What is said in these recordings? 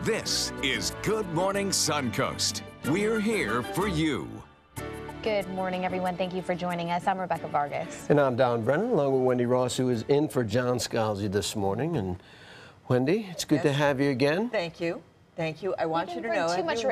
This is Good Morning Suncoast. We're here for you. Good morning, everyone. Thank you for joining us. I'm Rebecca Vargas. And I'm Don Brennan, along with Wendy Ross, who is in for John Scalzi this morning. And Wendy, it's good to have you again. Thank you. Thank you. I want you to know,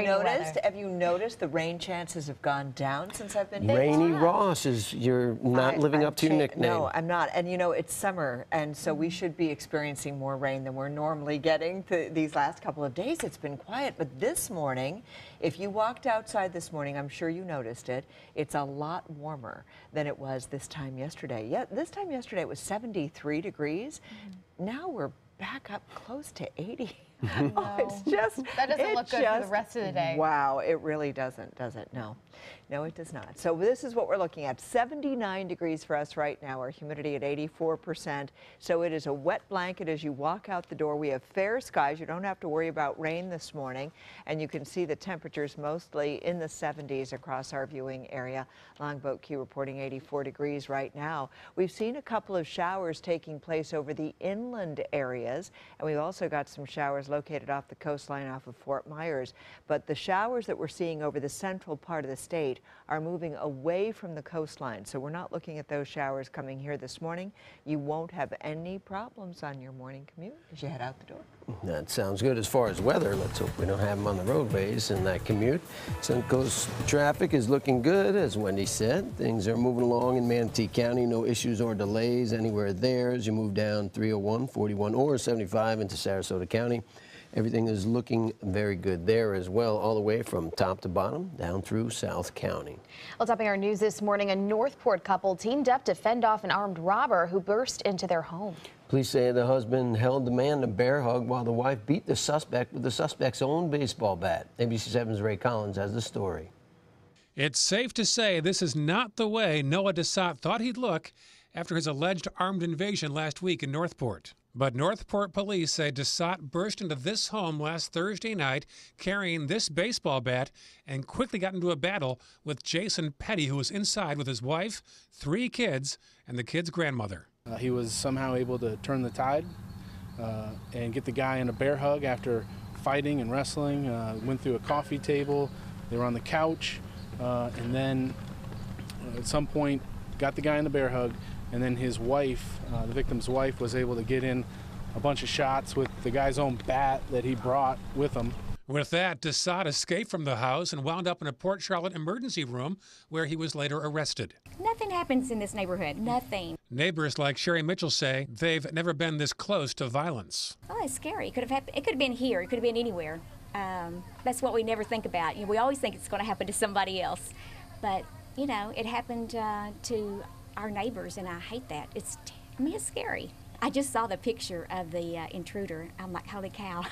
have you noticed the rain chances have gone down since I've been here? Rainy Ross you're not living up to your nickname. No, I'm not. And you know, it's summer, and so we should be experiencing more rain than we're normally getting these last couple of days. It's been quiet, but this morning, if you walked outside this morning, I'm sure you noticed it, it's a lot warmer than it was this time yesterday. Yeah, this time yesterday it was 73 degrees. Now we're back up close to 80. Oh, it's just that doesn't look good for the rest of the day. Wow, it really doesn't, does it? No, it does not. So this is what we're looking at. 79 degrees for us right now. Our humidity at 84%. So it is a wet blanket as you walk out the door. We have fair skies. You don't have to worry about rain this morning, and you can see the temperatures mostly in the 70s across our viewing area. Longboat Key reporting 84 degrees right now. We've seen a couple of showers taking place over the inland areas, and we've also got some showers located off the coastline off of Fort Myers. But the showers that we're seeing over the central part of the state are moving away from the coastline. So we're not looking at those showers coming here this morning. You won't have any problems on your morning commute as you head out the door. That sounds good. As far as weather, let's hope we don't have them on the roadways in that commute. Suncoast traffic is looking good, as Wendy said. Things are moving along in Manatee County. No issues or delays anywhere there as you move down 301, 41, or 75 into Sarasota County. Everything is looking very good there as well, all the way from top to bottom down through South County. Well, topping our news this morning, a Northport couple teamed up to fend off an armed robber who burst into their home. Police say the husband held the man in a bear hug while the wife beat the suspect with the suspect's own baseball bat. ABC 7's Ray Collins has the story. It's safe to say this is not the way Noah Desat thought he'd look after his alleged armed invasion last week in Northport. But Northport police say Desat burst into this home last Thursday night carrying this baseball bat and quickly got into a battle with Jason Petty, who was inside with his wife, 3 kids, and the kids' grandmother. He was somehow able to turn the tide and get the guy in a bear hug after fighting and wrestling. Went through a coffee table. They were on the couch, and then at some point got the guy in the bear hug. And then his wife, the victim's wife, was able to get in a bunch of shots with the guy's own bat that he brought with him. With that, Desat escaped from the house and wound up in a Port Charlotte emergency room where he was later arrested. Nothing happens in this neighborhood, nothing. Neighbors like Sherry Mitchell say they've never been this close to violence. Oh, it's scary. It could have been here. It could have been anywhere. That's what we never think about. You know, we always think it's going to happen to somebody else. But, you know, it happened to our neighbors, and I hate that. It's scary. I just saw the picture of the intruder. I'm like, holy cow.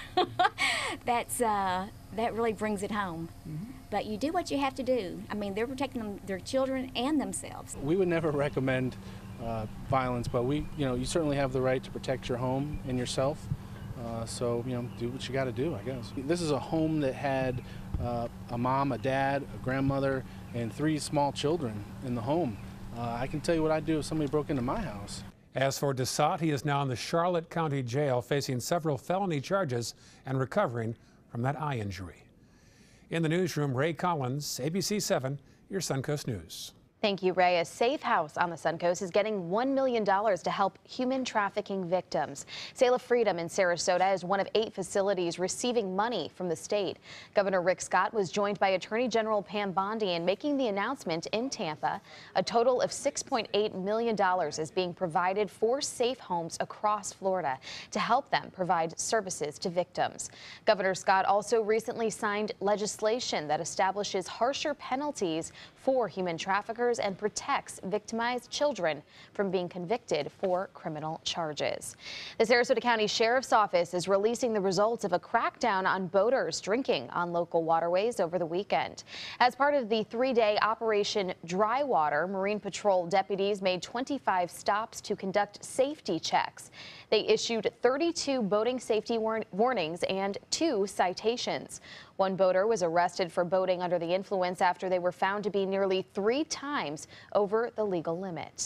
That really brings it home. Mm-hmm. But you do what you have to do. I mean, they're protecting their children and themselves. We would never recommend violence, but you certainly have the right to protect your home and yourself. So, do what you got to do, I guess. This is a home that had a mom, a dad, a grandmother, and 3 small children in the home. I can tell you what I'd do if somebody broke into my house. As for Desat, he is now in the Charlotte County Jail facing several felony charges and recovering from that eye injury. In the newsroom, Ray Collins, ABC 7, your Suncoast News. Thank you, Ray. A safe house on the Suncoast is getting $1 million to help human trafficking victims. Sail of Freedom in Sarasota is one of 8 facilities receiving money from the state. Governor Rick Scott was joined by Attorney General Pam Bondi in making the announcement in Tampa. A total of $6.8 million is being provided for safe homes across Florida to help them provide services to victims. Governor Scott also recently signed legislation that establishes harsher penalties for human traffickers and protects victimized children from being convicted for criminal charges. The Sarasota County Sheriff's Office is releasing the results of a crackdown on boaters drinking on local waterways over the weekend. As part of the 3-day Operation Dry Water, Marine Patrol deputies made 25 stops to conduct safety checks. They issued 32 boating safety warnings and 2 citations. One boater was arrested for boating under the influence after they were found to be nearly 3 times over the legal limit.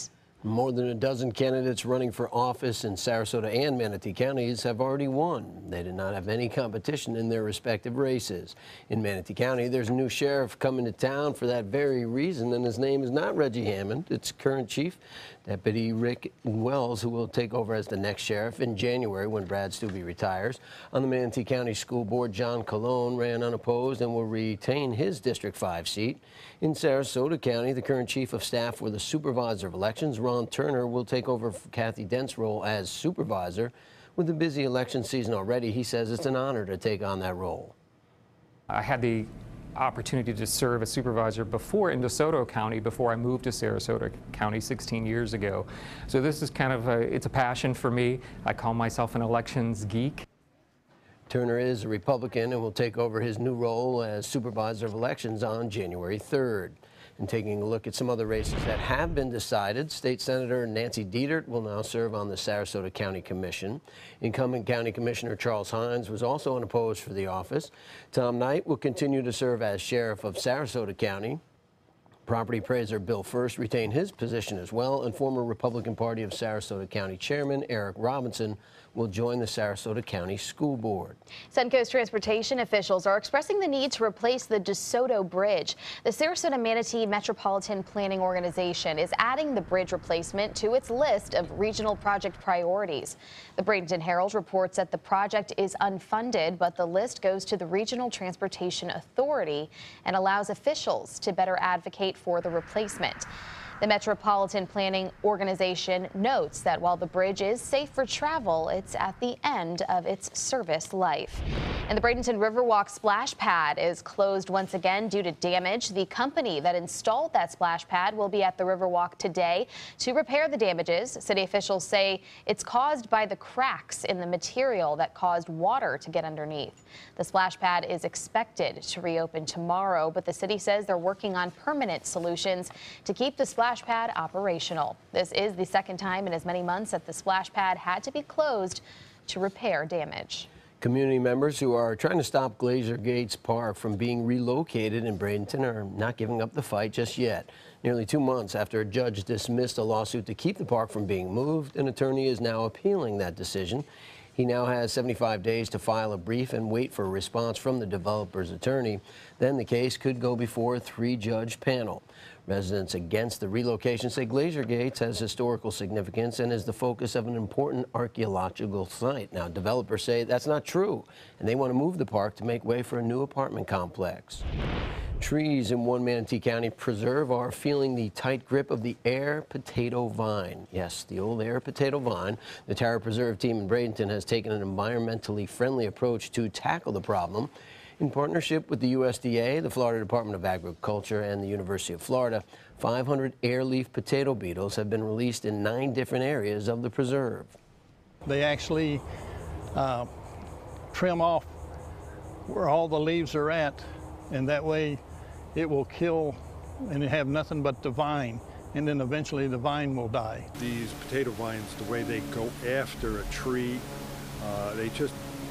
More than a dozen candidates running for office in Sarasota and Manatee counties have already won. They did not have any competition in their respective races. In Manatee County, there's a new sheriff coming to town for that very reason, and his name is not Reggie Hammond. It's current Chief Deputy Rick Wells, who will take over as the next sheriff in January when Brad Stubbe retires. On the Manatee County School Board, John Colon ran unopposed and will retain his District 5 seat. In Sarasota County, the current Chief of Staff for the Supervisor of Elections, Ron Turner, will take over Kathy Dent's role as supervisor. With a busy election season already, he says it's an honor to take on that role. I had the opportunity to serve as supervisor before in DeSoto County before I moved to Sarasota County 16 years ago. So this is kind of it's a passion for me. I call myself an elections geek. Turner is a Republican and will take over his new role as supervisor of elections on January 3rd. And taking a look at some other races that have been decided, State Senator Nancy Dietert will now serve on the Sarasota County Commission. Incumbent County Commissioner Charles Hines was also unopposed for the office. Tom Knight will continue to serve as Sheriff of Sarasota County. Property appraiser Bill First retained his position as well, and former Republican Party of Sarasota County Chairman Eric Robinson will join the Sarasota County School Board. Suncoast transportation officials are expressing the need to replace the DeSoto Bridge. The Sarasota Manatee Metropolitan Planning Organization is adding the bridge replacement to its list of regional project priorities. The Bradenton Herald reports that the project is unfunded, but the list goes to the Regional Transportation Authority and allows officials to better advocate for the replacement. The Metropolitan Planning Organization notes that while the bridge is safe for travel, it's at the end of its service life. And the Bradenton Riverwalk splash pad is closed once again due to damage. The company that installed that splash pad will be at the Riverwalk today to repair the damages. City officials say it's caused by the cracks in the material that caused water to get underneath. The splash pad is expected to reopen tomorrow, but the city says they're working on permanent solutions to keep the splash pad operational. This is the second time in as many months that the splash pad had to be closed to repair damage. Community members who are trying to stop Glacier Gates Park from being relocated in Bradenton are not giving up the fight just yet. Nearly 2 months after a judge dismissed a lawsuit to keep the park from being moved, an attorney is now appealing that decision. He now has 75 days to file a brief and wait for a response from the developer's attorney. Then the case could go before a 3-judge panel. Residents against the relocation say Glacier Gates has historical significance and is the focus of an important archaeological site. Now, developers say that's not true, and they want to move the park to make way for a new apartment complex. Trees in one Manatee County preserve are feeling the tight grip of the air potato vine. Yes, the old air potato vine. The Terra Preserve team in Bradenton has taken an environmentally friendly approach to tackle the problem. In partnership with the USDA, the Florida Department of Agriculture, and the University of Florida, 500 airleaf potato beetles have been released in 9 different areas of the preserve. They actually trim off where all the leaves are at, and that way it will kill and have nothing but the vine, and then eventually the vine will die. These potato vines, the way they go after a tree, they just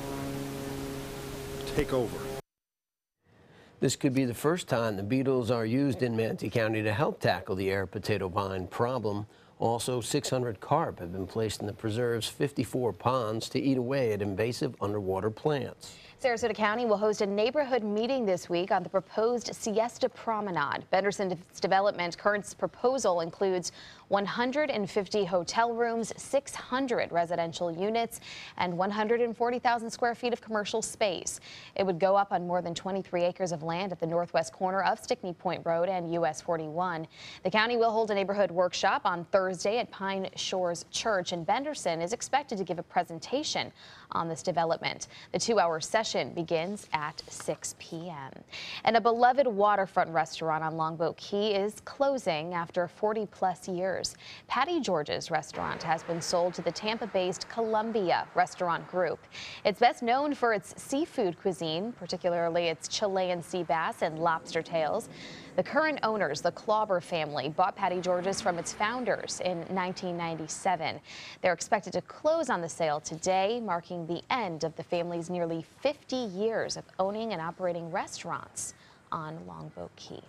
take over. This could be the first time the beetles are used in Manatee County to help tackle the air potato vine problem. Also, 600 carp have been placed in the preserve's 54 ponds to eat away at invasive underwater plants. Sarasota County will host a neighborhood meeting this week on the proposed Siesta Promenade. Benderson's development current proposal includes 150 hotel rooms, 600 residential units, and 140,000 square feet of commercial space. It would go up on more than 23 acres of land at the northwest corner of Stickney Point Road and US 41. The county will hold a neighborhood workshop on Thursday at Pine Shores Church, and Benderson is expected to give a presentation on this development. The 2-hour session begins at 6 p.m. And a beloved waterfront restaurant on Longboat Key is closing after 40-plus years. Patty George's restaurant has been sold to the Tampa-based Columbia Restaurant Group. It's best known for its seafood cuisine, particularly its Chilean sea bass and lobster tails. The current owners, the Klauber family, bought Patty George's from its founders in 1997. They're expected to close on the sale today, marking the end of the family's nearly 50 years of owning and operating restaurants on Longboat Key.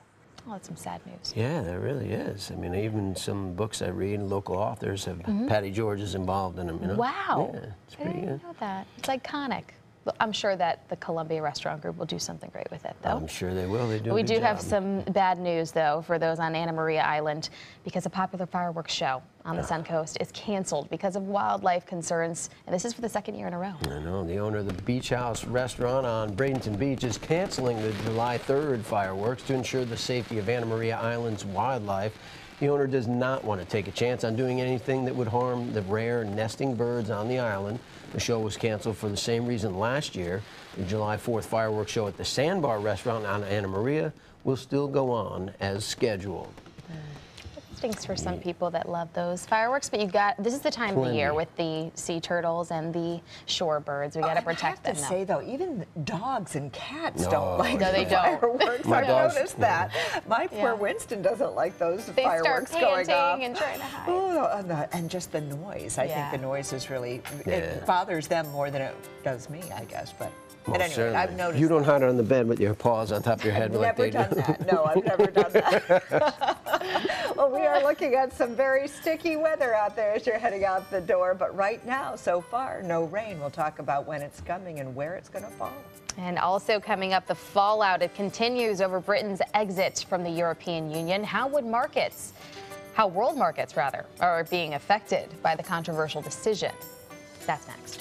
Oh, that's some sad news. Yeah, there really is. I mean, even some books I read, local authors have Patty George is involved in them. You know? Wow. Yeah, it's I pretty didn't good. know that. It's iconic. Well, I'm sure that the Columbia Restaurant Group will do something great with it, though. I'm sure they will. They do. We a good do have job. some bad news, though, for those on Anna Maria Island, because a popular fireworks show on the Suncoast is canceled because of wildlife concerns, and this is for the second year in a row. I know. The owner of the Beach House restaurant on Bradenton Beach is canceling the July 3rd fireworks to ensure the safety of Anna Maria Island's wildlife. The owner does not want to take a chance on doing anything that would harm the rare nesting birds on the island. The show was canceled for the same reason last year. The July 4th fireworks show at the Sandbar restaurant on Anna Maria will still go on as scheduled. It stinks for some people that love those fireworks, but this is the time of the year with the sea turtles and the shorebirds. We got to protect them. I have to say, though, even dogs and cats No, don't like no, they the don't. fireworks. My I've dogs- noticed that. My poor Winston doesn't like those They fireworks start going off. panting and trying to hide. Oh, and just the noise. I think the noise is really, it bothers them more than it does me, I guess. But at any rate, I've noticed. You don't hide on the bed with your paws on top of your head like they do. Never done that. No, I've never done that. Well, we are looking at some very sticky weather out there as you're heading out the door. But right now, so far, no rain. We'll talk about when it's coming and where it's going to fall. And also coming up, the fallout. It continues over Britain's exit from the European Union. How world markets, are being affected by the controversial decision. That's next.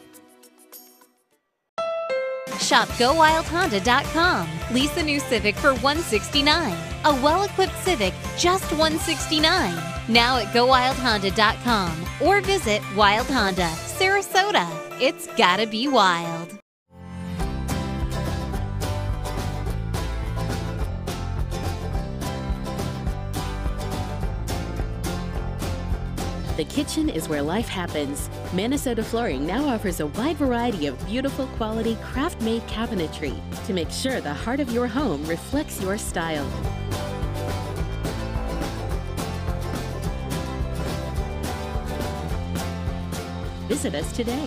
Shop GoWildHonda.com. Lease a new Civic for $169. A well-equipped Civic, just $169. Now at GoWildHonda.com or visit Wild Honda, Sarasota. It's gotta be wild. The kitchen is where life happens. Minnesota Flooring now offers a wide variety of beautiful quality craft-made cabinetry to make sure the heart of your home reflects your style. Visit us today.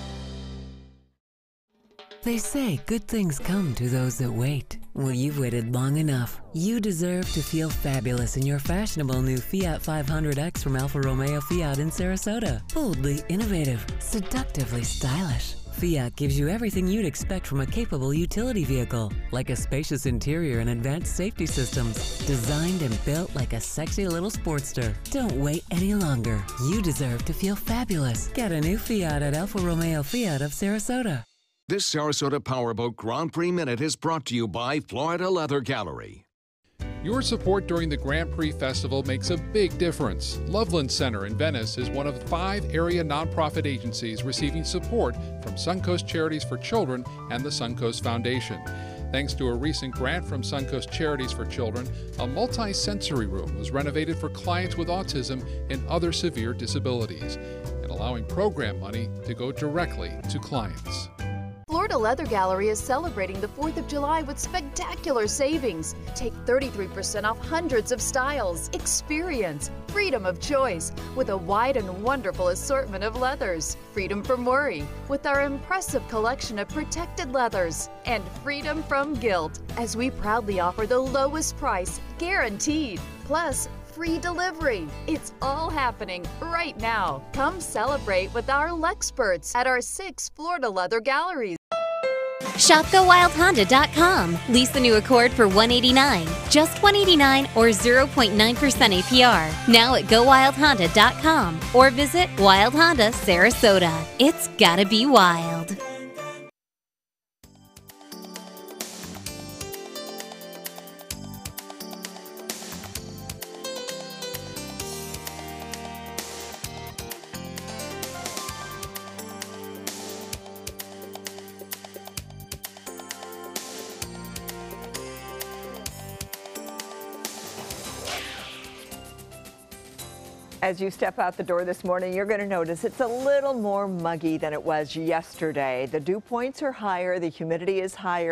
They say good things come to those that wait. Well, you've waited long enough. You deserve to feel fabulous in your fashionable new Fiat 500X from Alfa Romeo Fiat in Sarasota. Boldly innovative, seductively stylish. Fiat gives you everything you'd expect from a capable utility vehicle, like a spacious interior and advanced safety systems, designed and built like a sexy little Sportster. Don't wait any longer. You deserve to feel fabulous. Get a new Fiat at Alfa Romeo Fiat of Sarasota. This Sarasota Powerboat Grand Prix Minute is brought to you by Florida Leather Gallery. Your support during the Grand Prix Festival makes a big difference. Loveland Center in Venice is one of 5 area nonprofit agencies receiving support from Suncoast Charities for Children and the Suncoast Foundation. Thanks to a recent grant from Suncoast Charities for Children, a multi-sensory room was renovated for clients with autism and other severe disabilities, and allowing program money to go directly to clients. Florida Leather Gallery is celebrating the 4th of July with spectacular savings. Take 33% off hundreds of styles. Experience freedom of choice with a wide and wonderful assortment of leathers. Freedom from worry with our impressive collection of protected leathers. And freedom from guilt as we proudly offer the lowest price guaranteed. Plus, free delivery. It's all happening right now. Come celebrate with our Lexperts at our 6 Florida Leather Galleries. Shop GoWildHonda.com. Lease the new Accord for $189. Just $189 or 0.9% APR. Now at GoWildHonda.com or visit Wild Honda Sarasota. It's gotta be wild. As you step out the door this morning, you're going to notice it's a little more muggy than it was yesterday. The dew points are higher, the humidity is higher.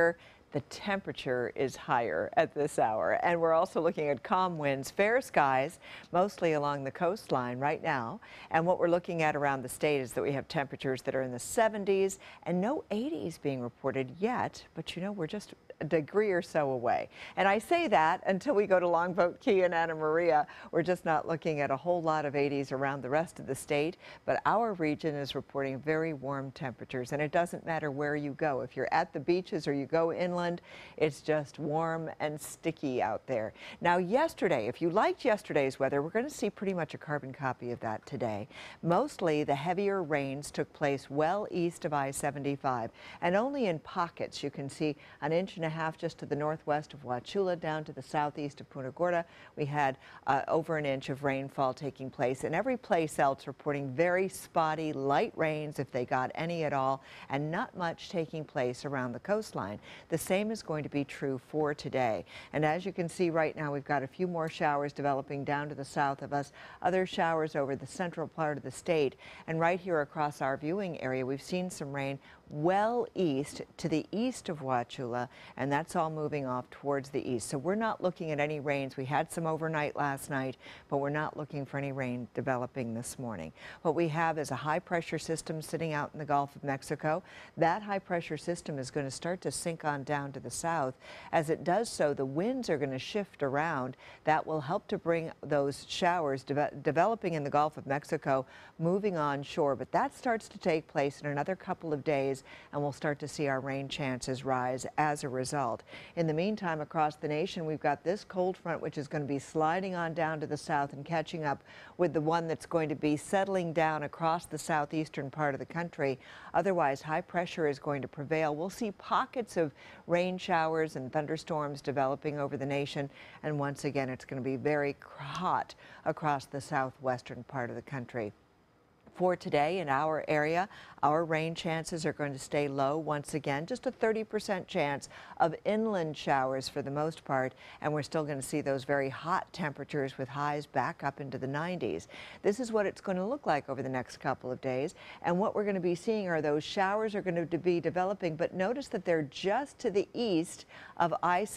the temperature is higher at this hour. And we're also looking at calm winds, fair skies, mostly along the coastline right now. And what we're looking at around the state is that we have temperatures that are in the 70s and no 80s being reported yet. But you know, we're just a degree or so away. And I say that until we go to Longboat Key and Anna Maria. We're just not looking at a whole lot of 80s around the rest of the state, but our region is reporting very warm temperatures. And it doesn't matter where you go. If you're at the beaches or you go inland, it's just warm and sticky out there. Now yesterday, if you liked yesterday's weather, we're going to see pretty much a carbon copy of that today. Mostly the heavier rains took place well east of I-75, and only in pockets. You can see an inch and a half just to the northwest of Wauchula down to the southeast of Punta Gorda. We had over an inch of rainfall taking place, and every place else reporting very spotty light rains if they got any at all, and not much taking place around the coastline. The same is going to be true for today. And as you can see right now, we've got a few more showers developing down to the south of us, other showers over the central part of the state, and right here across our viewing area we've seen some rain well east to the east of Wauchula, and that's all moving off towards the east. So we're not looking at any rains. We had some overnight last night, but we're not looking for any rain developing this morning. What we have is a high pressure system sitting out in the Gulf of Mexico. That high pressure system is going to start to sink on down to the south. As it does so, the winds are going to shift around. That will help to bring those showers developing in the Gulf of Mexico moving on shore, but that starts to take place in another couple of days, and we'll start to see our rain chances rise as a result. In the meantime, across the nation, we've got this cold front which is going to be sliding on down to the south and catching up with the one that's going to be settling down across the southeastern part of the country. Otherwise, high pressure is going to prevail. We'll see pockets of rain showers and thunderstorms developing over the nation, and once again, it's going to be very hot across the southwestern part of the country. For today in our area, our rain chances are going to stay low once again, just a 30% chance of inland showers for the most part, and we're still going to see those very hot temperatures with highs back up into the 90s. This is what it's going to look like over the next couple of days, and what we're going to be seeing are those showers are going to be developing, but notice that they're just to the east of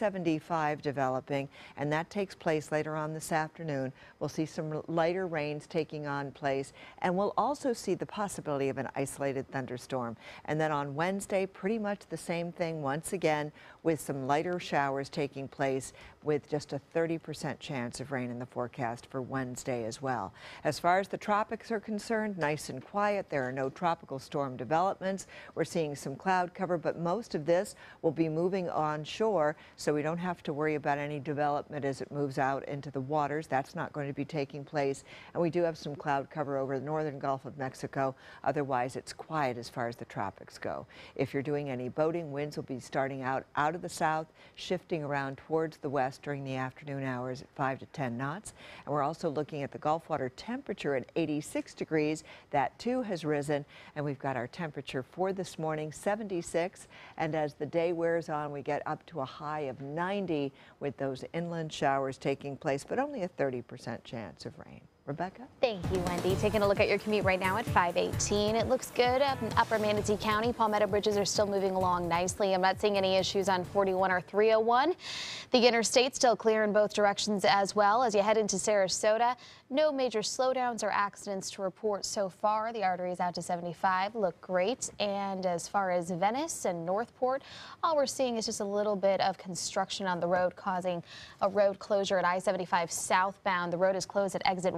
I-75 developing, and that takes place later on this afternoon. We'll see some lighter rains taking on place, and we'll also see the possibility of an isolated thunderstorm. And then on Wednesday, pretty much the same thing once again, with some lighter showers taking place with just a 30% chance of rain in the forecast for Wednesday as well. As far as the tropics are concerned, nice and quiet. There are no tropical storm developments. We're seeing some cloud cover, but most of this will be moving onshore, so we don't have to worry about any development as it moves out into the waters. That's not going to be taking place. And we do have some cloud cover over the northern Gulf of Mexico. Otherwise, it's quiet as far as the tropics go. If you're doing any boating, winds will be starting out of the south, shifting around towards the west during the afternoon hours at 5 to 10 knots. And we're also looking at the Gulf water temperature at 86 degrees. That too has risen, and we've got our temperature for this morning 76, and as the day wears on, we get up to a high of 90 with those inland showers taking place, but only a 30% chance of rain. Rebecca? Thank you, Wendy. Taking a look at your commute right now at 518. It looks good up in Upper Manatee County. Palmetto bridges are still moving along nicely. I'm not seeing any issues on 41 or 301. The interstate still clear in both directions as well as you head into Sarasota. No major slowdowns or accidents to report so far. The arteries out to 75 look great. And as far as Venice and Northport, all we're seeing is just a little bit of construction on the road causing a road closure at I-75 southbound. The road is closed at exit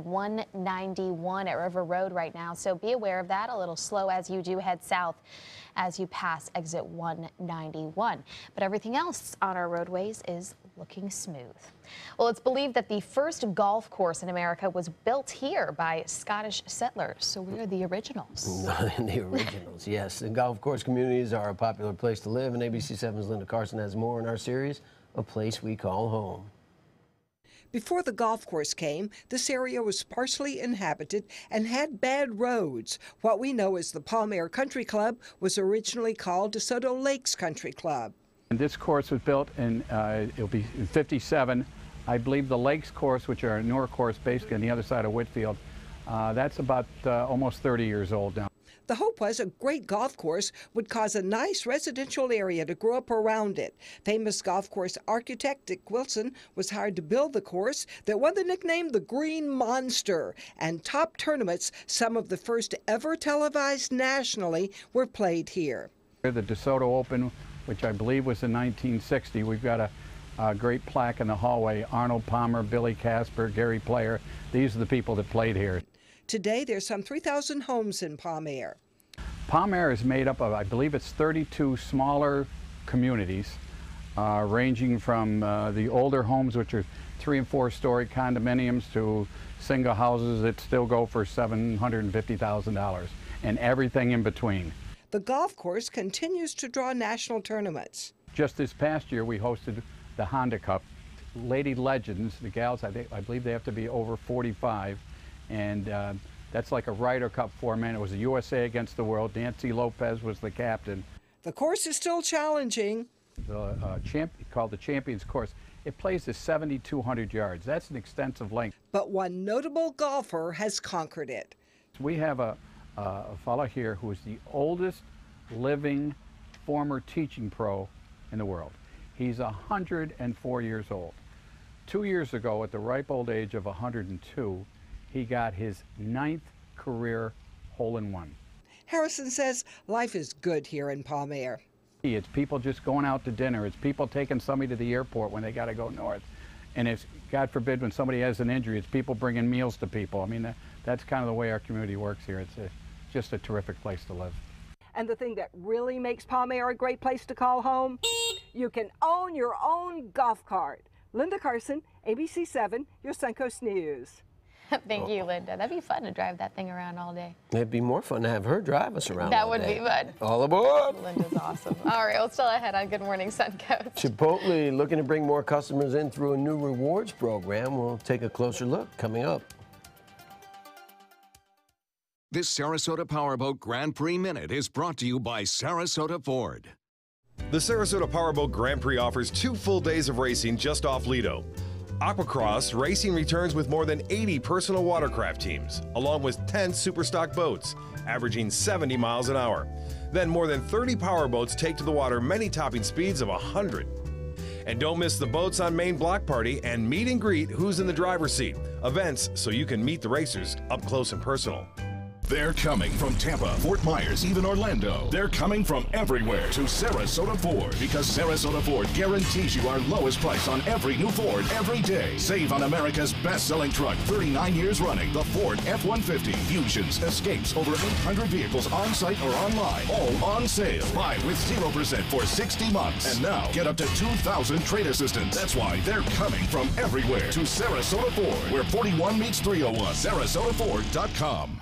191 at River Road right now, so be aware of that. A little slow as you do head south as you pass exit 191. But everything else on our roadways is looking smooth. Well, it's believed that the first golf course in America was built here by Scottish settlers, so we're the originals. The originals, yes. The golf course communities are a popular place to live, and ABC7's Linda Carson has more in our series, A Place We Call Home. Before the golf course came, this area was sparsely inhabited and had bad roads. What we know as the Palmair Country Club was originally called DeSoto Lakes Country Club. And this course was built in, it'll be in 57. I believe the Lakes course, which are a newer course basically on the other side of Whitfield, that's about almost 30 years old now. The hope was a great golf course would cause a nice residential area to grow up around it. Famous golf course architect Dick Wilson was hired to build the course that won the nickname the Green Monster, and top tournaments, some of the first ever televised nationally, were played here. The DeSoto Open, which I believe was in 1960, we've got a great plaque in the hallway. Arnold Palmer, Billy Casper, Gary Player, these are the people that played here. Today, there's some 3,000 homes in Palm Air. Palm Air is made up of, I believe it's 32 smaller communities, ranging from the older homes, which are 3- and 4-story condominiums, to single houses that still go for $750,000, and everything in between. The golf course continues to draw national tournaments. Just this past year, we hosted the Honda Cup. Lady Legends, the gals, I believe they have to be over 45, and that's like a Ryder Cup format. It was the USA against the world. Nancy Lopez was the captain. The course is still challenging. Called the Champions Course. It plays to 7,200 yards. That's an extensive length. But one notable golfer has conquered it. We have a fellow here who is the oldest living former teaching pro in the world. He's 104 years old. 2 years ago, at the ripe old age of 102, he got his 9th career hole-in-one. Harrison says life is good here in Palm Air. It's people just going out to dinner. It's people taking somebody to the airport when they got to go north. And it's, God forbid, when somebody has an injury, it's people bringing meals to people. I mean, that's kind of the way our community works here. It's just a terrific place to live. And the thing that really makes Palm Air a great place to call home? You can own your own golf cart. Linda Carson, ABC 7, your Suncoast News. Thank you, Linda. That'd be fun to drive that thing around all day. It'd be more fun to have her drive us around. That all would day. be fun. All aboard. Linda's awesome. All right, well, still ahead on Good Morning Suncoast. Chipotle looking to bring more customers in through a new rewards program. We'll take a closer look coming up. This Sarasota Powerboat Grand Prix Minute is brought to you by Sarasota Ford. The Sarasota Powerboat Grand Prix offers 2 full days of racing just off Lido. Aquacross racing returns with more than 80 personal watercraft teams, along with 10 superstock boats, averaging 70 miles an hour. Then more than 30 powerboats take to the water, many topping speeds of 100. And don't miss the Boats on Main block party and meet and greet Who's in the Driver's Seat, events so you can meet the racers up close and personal. They're coming from Tampa, Fort Myers, even Orlando. They're coming from everywhere to Sarasota Ford, because Sarasota Ford guarantees you our lowest price on every new Ford every day. Save on America's best-selling truck, 39 years running, the Ford F-150. Fusions, Escapes, over 800 vehicles on-site or online, all on sale. Buy with 0% for 60 months. And now, get up to $2,000 trade assistance. That's why they're coming from everywhere to Sarasota Ford, where 41 meets 301. SarasotaFord.com.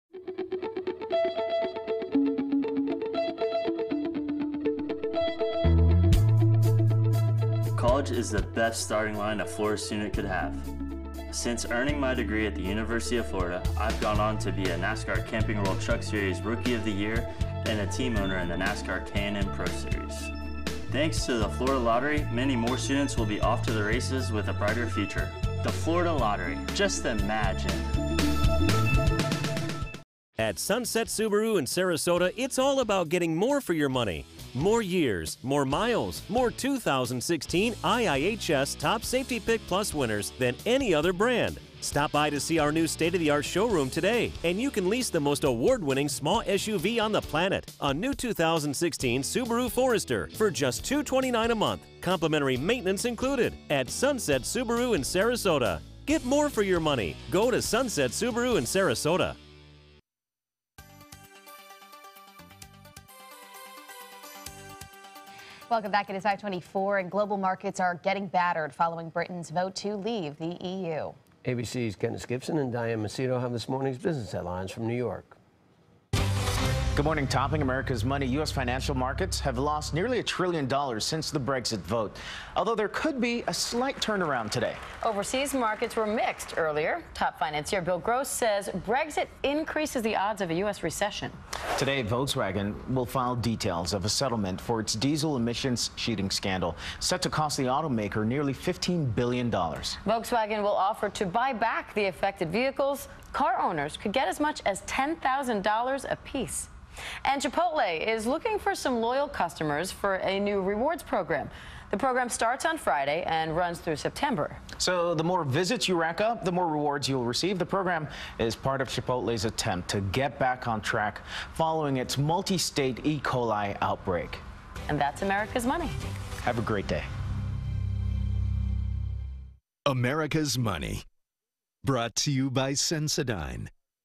College is the best starting line a Florida student could have. Since earning my degree at the University of Florida, I've gone on to be a NASCAR Camping World Truck Series Rookie of the Year and a team owner in the NASCAR K&N Pro Series. Thanks to the Florida Lottery, many more students will be off to the races with a brighter future. The Florida Lottery, just imagine. At Sunset Subaru in Sarasota, it's all about getting more for your money. More years, more miles, more 2016 IIHS Top Safety Pick Plus winners than any other brand. Stop by to see our new state-of-the-art showroom today, and you can lease the most award-winning small SUV on the planet, a new 2016 Subaru Forester, for just $229 a month. Complimentary maintenance included at Sunset Subaru in Sarasota. Get more for your money. Go to Sunset Subaru in Sarasota. Welcome back. It is 5:24, and global markets are getting battered following Britain's vote to leave the EU. ABC's Kenneth Gibson and Diane Macedo have this morning's business headlines from New York. Good morning. Topping America's money, U.S. financial markets have lost nearly $1 trillion since the Brexit vote, although there could be a slight turnaround today. Overseas markets were mixed earlier. Top financier Bill Gross says Brexit increases the odds of a U.S. recession. Today, Volkswagen will file details of a settlement for its diesel emissions cheating scandal, set to cost the automaker nearly $15 billion. Volkswagen will offer to buy back the affected vehicles car owners could get as much as $10,000 apiece. And Chipotle is looking for some loyal customers for a new rewards program. The program starts on Friday and runs through September. So the more visits you rack up, the more rewards you'll receive. The program is part of Chipotle's attempt to get back on track following its multi-state E. coli outbreak. And that's America's Money. Have a great day. America's Money. Brought to you by Sensodyne.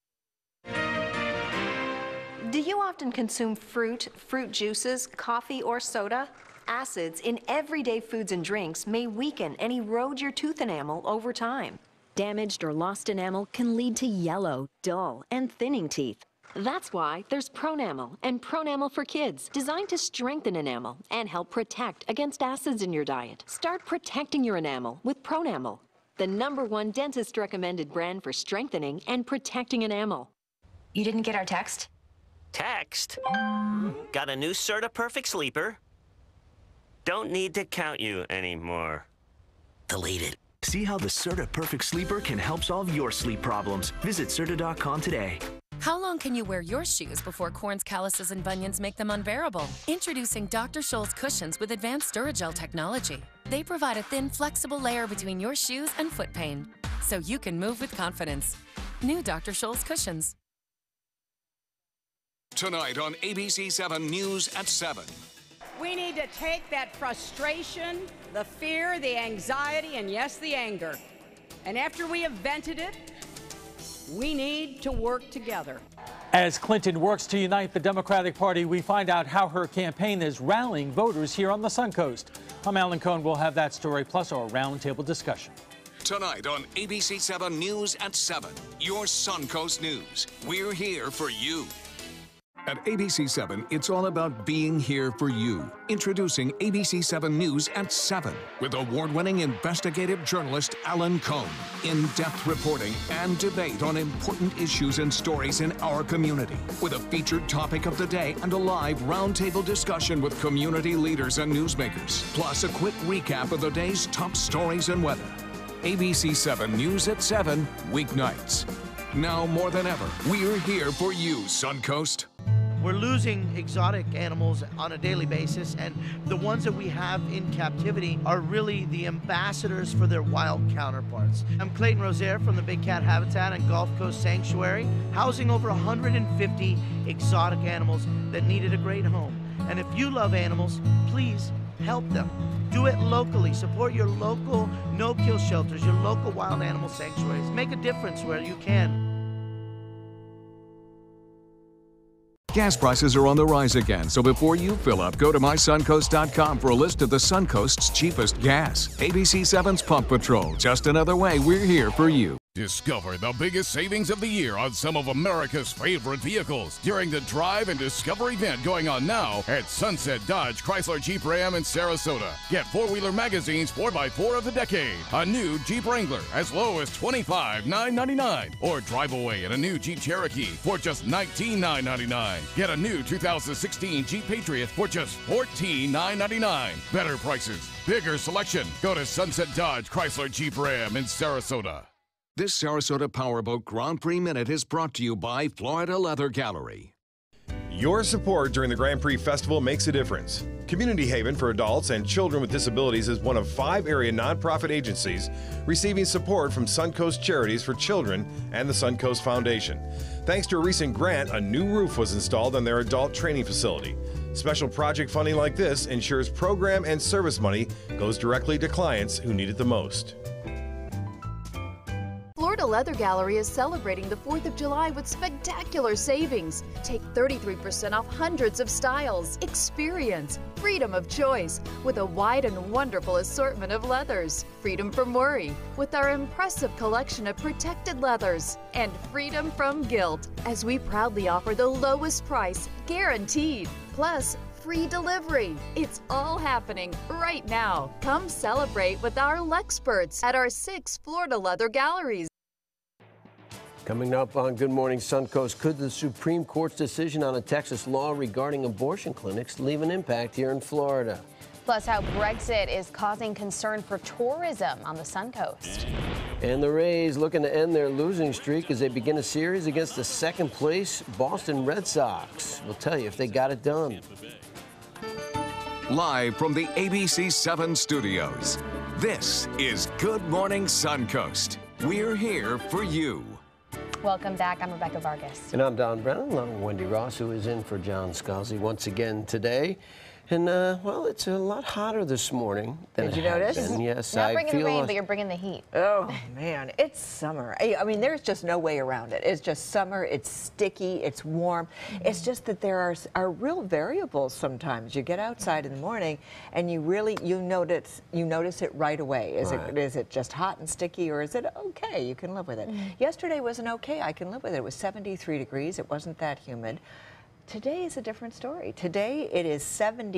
Do you often consume fruit juices, coffee, or soda? Acids in everyday foods and drinks may weaken and erode your tooth enamel over time. Damaged or lost enamel can lead to yellow, dull, and thinning teeth. That's why there's Pronamel and Pronamel for Kids, designed to strengthen enamel and help protect against acids in your diet. Start protecting your enamel with Pronamel, the #1 dentist-recommended brand for strengthening and protecting enamel. You didn't get our text? Text? Got a new Serta Perfect Sleeper? Don't need to count you anymore. Deleted. See how the Serta Perfect Sleeper can help solve your sleep problems. Visit Serta.com today. How long can you wear your shoes before corns, calluses, and bunions make them unbearable? Introducing Dr. Scholl's cushions with advanced Duragel technology. They provide a thin, flexible layer between your shoes and foot pain, so you can move with confidence. New Dr. Scholl's cushions. Tonight on ABC 7 News at 7. We need to take that frustration, the fear, the anxiety, and yes, the anger. And after we have vented it, we need to work together. As Clinton works to unite the Democratic Party, we find out how her campaign is rallying voters here on the Suncoast. I'm Alan Cohn. We'll have that story plus our roundtable discussion. Tonight on ABC 7 News at 7. Your Suncoast News. We're here for you. At ABC 7, it's all about being here for you. Introducing ABC 7 News at 7 with award-winning investigative journalist Alan Cohn. In-depth reporting and debate on important issues and stories in our community with a featured topic of the day and a live roundtable discussion with community leaders and newsmakers. Plus a quick recap of the day's top stories and weather. ABC 7 News at 7, weeknights. Now more than ever, we're here for you, Suncoast. We're losing exotic animals on a daily basis, and the ones that we have in captivity are really the ambassadors for their wild counterparts. I'm Clayton Rozier from the Big Cat Habitat and Gulf Coast Sanctuary, housing over 150 exotic animals that needed a great home. And if you love animals, please help them. Do it locally. Support your local no-kill shelters, your local wild animal sanctuaries. Make a difference where you can. Gas prices are on the rise again, so before you fill up, go to mysuncoast.com for a list of the Suncoast's cheapest gas. ABC 7's Pump Patrol, just another way we're here for you. Discover the biggest savings of the year on some of America's favorite vehicles during the Drive and Discover event going on now at Sunset Dodge Chrysler Jeep Ram in Sarasota. Get four-wheeler magazines 4x4 of the decade, a new Jeep Wrangler as low as $25,999, or drive away in a new Jeep Cherokee for just $19,999. Get a new 2016 Jeep Patriot for just $14,999. Better prices, bigger selection. Go to Sunset Dodge Chrysler Jeep Ram in Sarasota. This Sarasota Powerboat Grand Prix Minute is brought to you by Florida Leather Gallery. Your support during the Grand Prix Festival makes a difference. Community Haven for Adults and Children with Disabilities is one of 5 area nonprofit agencies receiving support from Suncoast Charities for Children and the Suncoast Foundation. Thanks to a recent grant, a new roof was installed on their adult training facility. Special project funding like this ensures program and service money goes directly to clients who need it the most. Florida Leather Gallery is celebrating the 4th of July with spectacular savings. Take 33% off hundreds of styles. Experience freedom of choice with a wide and wonderful assortment of leathers. Freedom from worry with our impressive collection of protected leathers. And freedom from guilt as we proudly offer the lowest price guaranteed. Plus, free delivery. It's all happening right now. Come celebrate with our Lexperts at our 6 Florida Leather Galleries. Coming up on Good Morning Suncoast, could the Supreme Court's decision on a Texas law regarding abortion clinics leave an impact here in Florida? Plus, how Brexit is causing concern for tourism on the Suncoast. And the Rays looking to end their losing streak as they begin a series against the second-place Boston Red Sox. We'll tell you if they got it done. Live from the ABC 7 studios, this is Good Morning Suncoast. We're here for you. Welcome back. I'm Rebecca Vargas. And I'm Don Brennan, along with Wendy Ross, who is in for John Scalzi once again today. And, well, it's a lot hotter this morning than Did you it had notice? been. Yes, Not I bringing feel the rain, but you're bringing the heat. Oh, man, it's summer. I mean, there's just no way around it. It's just summer. It's sticky. It's warm. It's just that there are real variables sometimes. You get outside in the morning, and you notice it right away. Is it just hot and sticky, or is it okay? You can live with it. Yesterday wasn't okay. I can live with it. It was 73 degrees. It wasn't that humid. Today is a different story. Today it is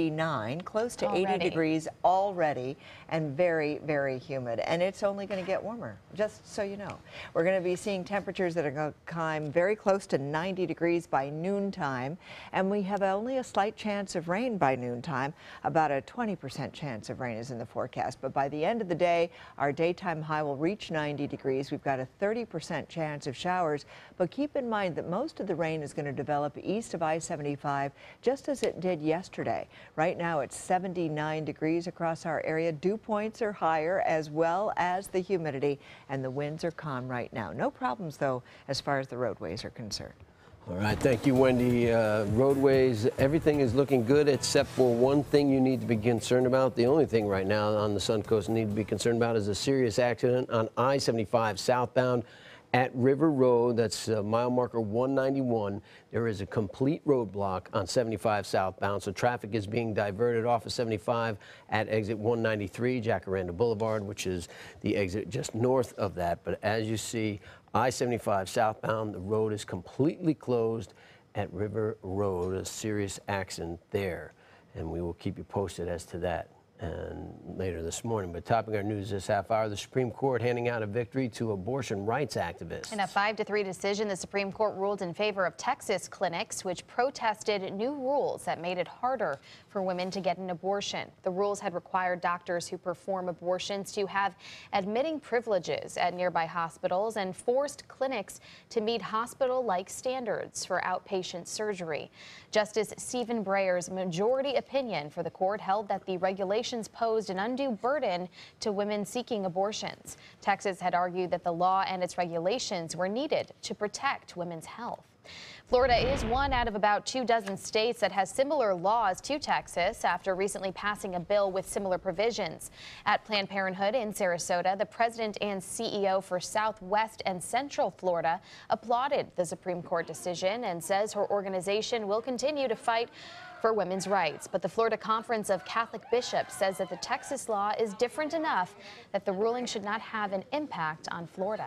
79, close to 80 degrees already, and very, very humid. And it's only going to get warmer, just so you know. We're going to be seeing temperatures that are going to climb very close to 90 degrees by noontime. And we have only a slight chance of rain by noontime. About a 20% chance of rain is in the forecast. But by the end of the day, our daytime high will reach 90 degrees. We've got a 30% chance of showers. But keep in mind that most of the rain is going to develop east of I-75, just as it did yesterday. Right now it's 79 degrees across our area. Dew points are higher, as well as the humidity, and the winds are calm right now. No problems, though, as far as the roadways are concerned. All right, thank you, Wendy. Roadways, everything is looking good except for one thing you need to be concerned about. The only thing right now on the Suncoast you need to be concerned about is a serious accident on I-75 southbound at River Road. That's mile marker 191. There is a complete roadblock on 75 southbound, so traffic is being diverted off of 75 at exit 193, Jacaranda Boulevard, which is the exit just north of that. But as you see, I-75 southbound, the road is completely closed at River Road. A serious accident there, and we will keep you posted as to that and later this morning. But topping our news this half hour, the Supreme Court handing out a victory to abortion rights activists. In a 5-3 decision, the Supreme Court ruled in favor of Texas clinics, which protested new rules that made it harder for women to get an abortion. The rules had required doctors who perform abortions to have admitting privileges at nearby hospitals and forced clinics to meet hospital-like standards for outpatient surgery. Justice Stephen Breyer's majority opinion for the court held that the regulations posed an undue burden to women seeking abortions. Texas had argued that the law and its regulations were needed to protect women's health. Florida is one out of about 24 states that has similar laws to Texas after recently passing a bill with similar provisions. At Planned Parenthood in Sarasota, the president and CEO for Southwest and Central Florida applauded the Supreme Court decision and says her organization will continue to fight for women's rights. But the Florida Conference of Catholic Bishops says that the Texas law is different enough that the ruling should not have an impact on Florida.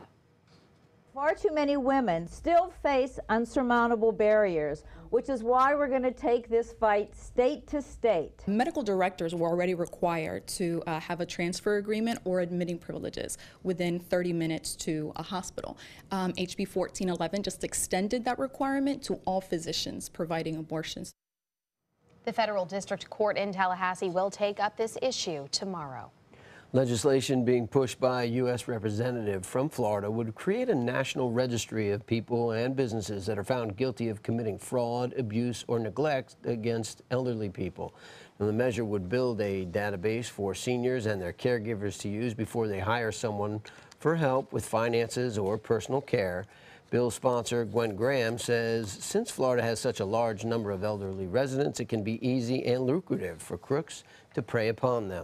Far too many women still face unsurmountable barriers, which is why we're going to take this fight state to state. Medical directors were already required to have a transfer agreement or admitting privileges within 30 minutes to a hospital. HB 1411 just extended that requirement to all physicians providing abortions. The federal district court in Tallahassee will take up this issue tomorrow. Legislation being pushed by a U.S. representative from Florida would create a national registry of people and businesses that are found guilty of committing fraud, abuse, or neglect against elderly people. And the measure would build a database for seniors and their caregivers to use before they hire someone for help with finances or personal care. Bill's sponsor, Gwen Graham, says since Florida has such a large number of elderly residents, it can be easy and lucrative for crooks to prey upon them.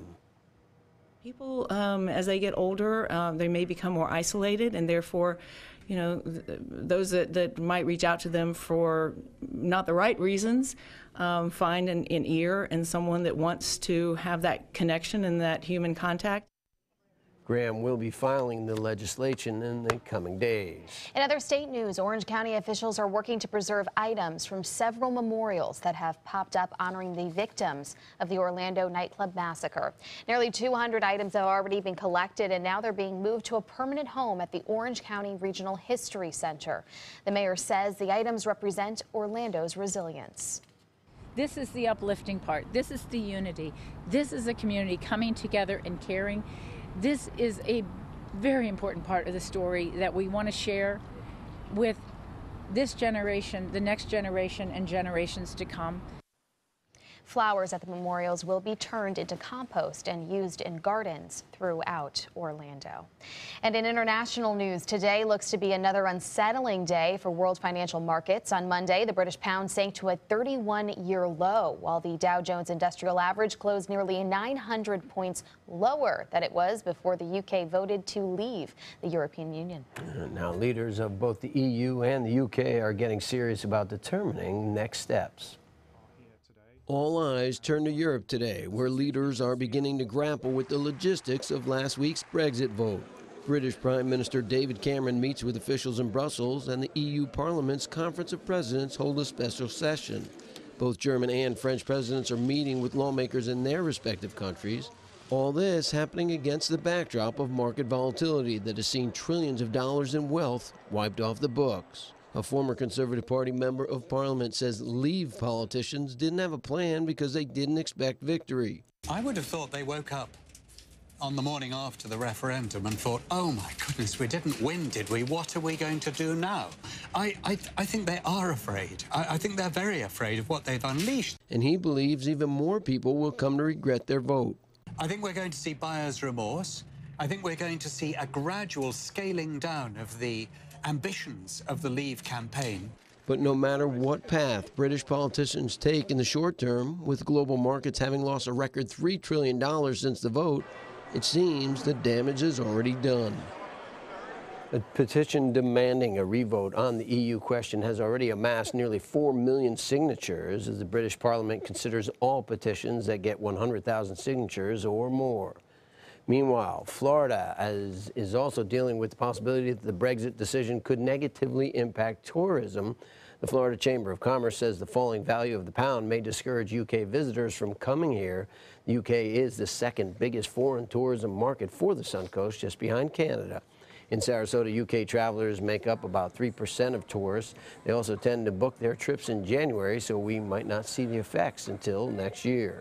People, as they get older, they may become more isolated, and therefore, you know, those that might reach out to them for not the right reasons, find an ear and someone that wants to have that connection and that human contact. Graham will be filing the legislation in the coming days. In other state news, Orange County officials are working to preserve items from several memorials that have popped up honoring the victims of the Orlando nightclub massacre. Nearly 200 items have already been collected, and now they're being moved to a permanent home at the Orange County Regional History Center. The mayor says the items represent Orlando's resilience. This is the uplifting part. This is the unity. This is a community coming together and caring. This is a very important part of the story that we want to share with this generation, the next generation, and generations to come. Flowers at the memorials will be turned into compost and used in gardens throughout Orlando. And in international news, today looks to be another unsettling day for world financial markets. On Monday, the British pound sank to a 31-year low, while the Dow Jones Industrial Average closed nearly 900 points lower than it was before the UK voted to leave the European Union. Now, leaders of both the EU and the UK are getting serious about determining next steps. All eyes turn to Europe today, where leaders are beginning to grapple with the logistics of last week's Brexit vote. British Prime Minister David Cameron meets with officials in Brussels, and the EU Parliament's Conference of Presidents hold a special session. Both German and French presidents are meeting with lawmakers in their respective countries. All this happening against the backdrop of market volatility that has seen trillions of dollars in wealth wiped off the books. A former Conservative Party member of Parliament says Leave politicians didn't have a plan because they didn't expect victory. I would have thought they woke up on the morning after the referendum and thought, oh my goodness, we didn't win, did we? What are we going to do now? I think they are afraid. I think they're very afraid of what they've unleashed. And he believes even more people will come to regret their vote. I think we're going to see buyer's remorse. I think we're going to see a gradual scaling down of the ambitions of the Leave campaign. But no matter what path British politicians take in the short term, with global markets having lost a record $3 trillion since the vote, it seems the damage is already done. A petition demanding a revote on the EU question has already amassed nearly 4 million signatures as the British Parliament considers all petitions that get 100,000 signatures or more. Meanwhile, Florida is also dealing with the possibility that the Brexit decision could negatively impact tourism. The Florida Chamber of Commerce says the falling value of the pound may discourage UK visitors from coming here. The UK is the second biggest foreign tourism market for the Suncoast, just behind Canada. In Sarasota, UK travelers make up about 3% of tourists. They also tend to book their trips in January, so we might not see the effects until next year.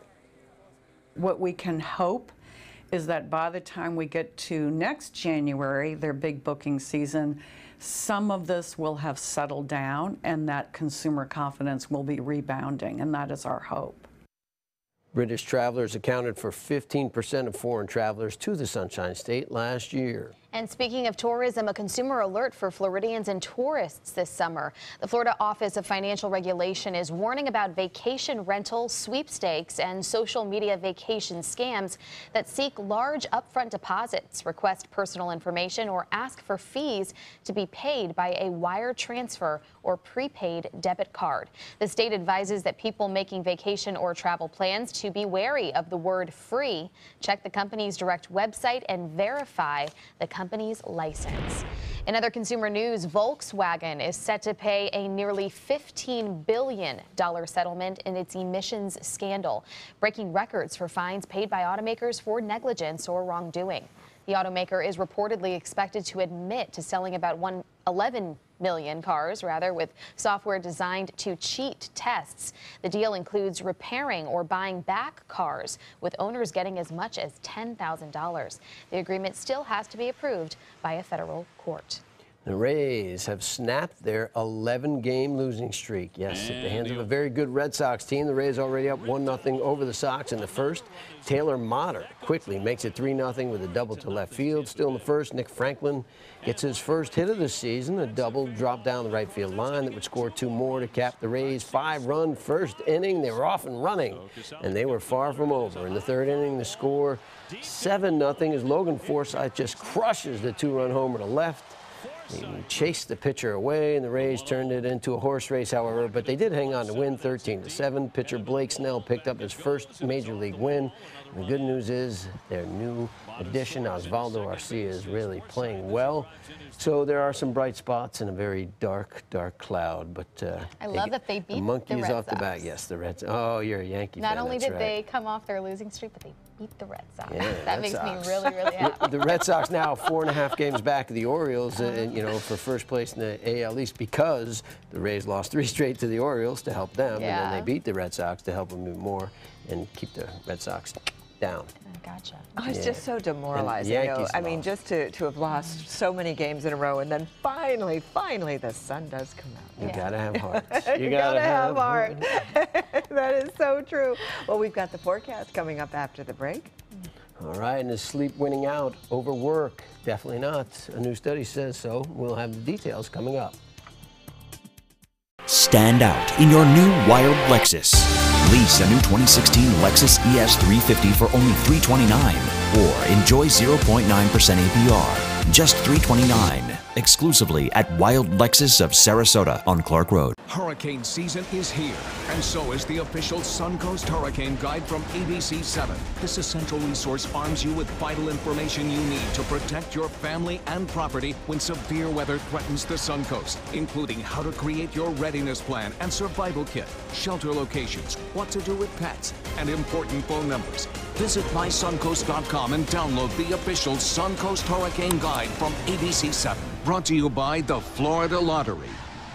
What we can hope is that by the time we get to next January, their big booking season, some of this will have settled down and that consumer confidence will be rebounding, and that is our hope. British travelers accounted for 15% of foreign travelers to the Sunshine State last year. And speaking of tourism, a consumer alert for Floridians and tourists this summer. The Florida Office of Financial Regulation is warning about vacation rental, sweepstakes, and social media vacation scams that seek large upfront deposits, request personal information, or ask for fees to be paid by a wire transfer or prepaid debit card. The state advises that people making vacation or travel plans to be wary of the word free. Check the company's direct website and verify the company's license. In other consumer news, Volkswagen is set to pay a nearly $15 billion settlement in its emissions scandal, breaking records for fines paid by automakers for negligence or wrongdoing. The automaker is reportedly expected to admit to selling about 11 million cars, with software designed to cheat tests. The deal includes repairing or buying back cars, with owners getting as much as $10,000. The agreement still has to be approved by a federal court. The Rays have snapped their 11-game losing streak. Yes, at the hands of a very good Red Sox team. The Rays already up 1-0 over the Sox in the first. Taylor Motter quickly makes it 3-0 with a double to left field. Still in the first, Nick Franklin gets his first hit of the season, a double drop down the right field line that would score 2 more to cap the Rays' 5-run first inning. They were off and running, and they were far from over. In the third inning, the score 7-0 as Logan Forsythe just crushes the 2-run homer to left. He chased the pitcher away, and the Rays turned it into a horse race, however, but they did hang on to win 13-7. Pitcher Blake Snell picked up his first major league win. And the good news is their new addition, Osvaldo Arcia, is really playing well. So there are some bright spots in a very dark, dark cloud. But I love that they beat the monkeys Red off Sox. the bat. Yes, the Reds. Oh, you're a Yankee fan. Not only that's did right. they come off their losing streak, but they beat the Red Sox. Yeah, that Red makes Sox. me really, really happy. The Red Sox now 4.5 games back of the Orioles, for first place in the AL East, because the Rays lost 3 straight to the Orioles to help them, and then they beat the Red Sox to help them even more and keep the Red Sox down. Gotcha. Oh, it's just so demoralizing. Yankees I mean, just to have lost so many games in a row, and then finally, the sun does come out. You gotta have heart. You gotta have heart. That is so true. Well, we've got the forecast coming up after the break. All right, and is sleep winning out? Overwork? Definitely not. A new study says so. We'll have the details coming up. Stand out in your new wild Lexus. Lease a new 2016 Lexus ES 350 for only $329, or enjoy 0.9% APR, just $329, exclusively at Wild Lexus of Sarasota on Clark Road. Hurricane season is here, and so is the official Suncoast Hurricane Guide from ABC7. This essential resource arms you with vital information you need to protect your family and property when severe weather threatens the Suncoast, including how to create your readiness plan and survival kit, shelter locations, what to do with pets, and important phone numbers. Visit mysuncoast.com and download the official Suncoast Hurricane Guide from ABC7. Brought to you by the Florida Lottery.